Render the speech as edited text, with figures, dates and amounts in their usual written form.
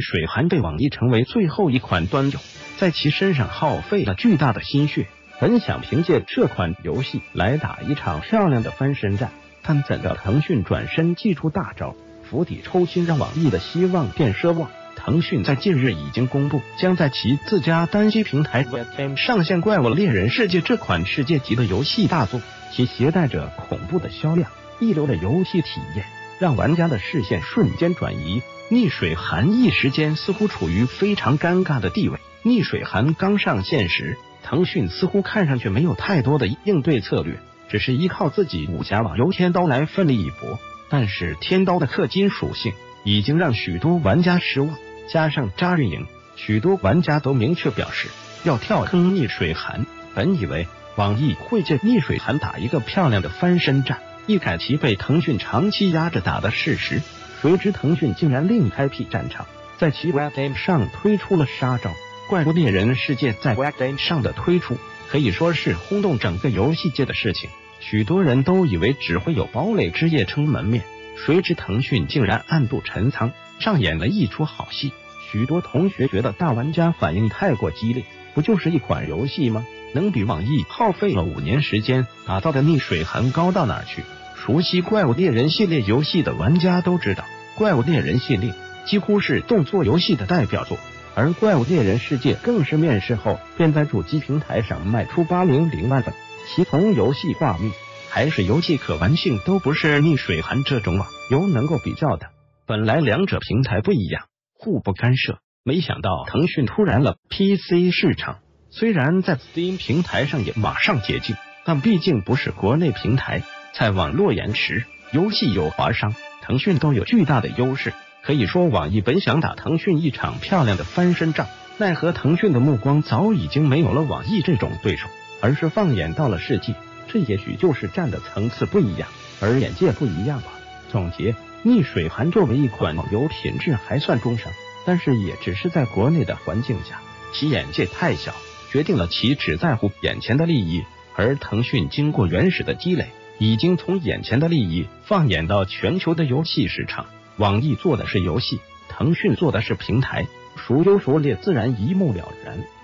水寒被网易成为最后一款端游，在其身上耗费了巨大的心血，本想凭借这款游戏来打一场漂亮的翻身战，但怎料腾讯转身祭出大招，釜底抽薪，让网易的希望变奢望。腾讯在近日已经公布，将在其自家单机平台 Webgame 上线《怪物猎人世界》这款世界级的游戏大作，其携带着恐怖的销量、一流的游戏体验，让玩家的视线瞬间转移。逆水寒一时间似乎处于非常尴尬的地位。逆水寒刚上线时，腾讯似乎看上去没有太多的应对策略，只是依靠自己武侠网游天刀来奋力一搏。但是天刀的氪金属性已经让许多玩家失望，加上扎运营，许多玩家都明确表示要跳坑逆水寒。本以为网易会借逆水寒打一个漂亮的翻身战，一改其被腾讯长期压着打的事实，谁知腾讯竟然另开辟战场，在其 Webgame 上推出了杀招。怪物猎人世界在 Webgame 上的推出可以说是轰动整个游戏界的事情，许多人都以为只会有堡垒之夜撑门面，谁知腾讯竟然暗度陈仓，上演了一出好戏。许多同学觉得大玩家反应太过激烈，不就是一款游戏吗？能比网易耗费了5年时间打造的逆水寒高到哪去？熟悉怪物猎人系列游戏的玩家都知道，怪物猎人系列几乎是动作游戏的代表作，而怪物猎人世界更是面世后便在主机平台上卖出800万份，其从游戏画面还是游戏可玩性都不是逆水寒这种网游能够比较的。本来两者平台不一样，互不干涉，没想到腾讯突然了 PC 市场，虽然在 Steam 平台上也马上解禁，但毕竟不是国内平台，在网络延迟、游戏有划伤，腾讯都有巨大的优势。可以说网易本想打腾讯一场漂亮的翻身仗，奈何腾讯的目光早已经没有了网易这种对手，而是放眼到了世界，这也许就是战的层次不一样，而眼界不一样吧。总结，逆水寒作为一款网游品质还算中上，但是也只是在国内的环境下，其眼界太小，决定了其只在乎眼前的利益，而腾讯经过原始的积累，已经从眼前的利益放眼到全球的游戏市场。网易做的是游戏，腾讯做的是平台，孰优孰劣自然一目了然。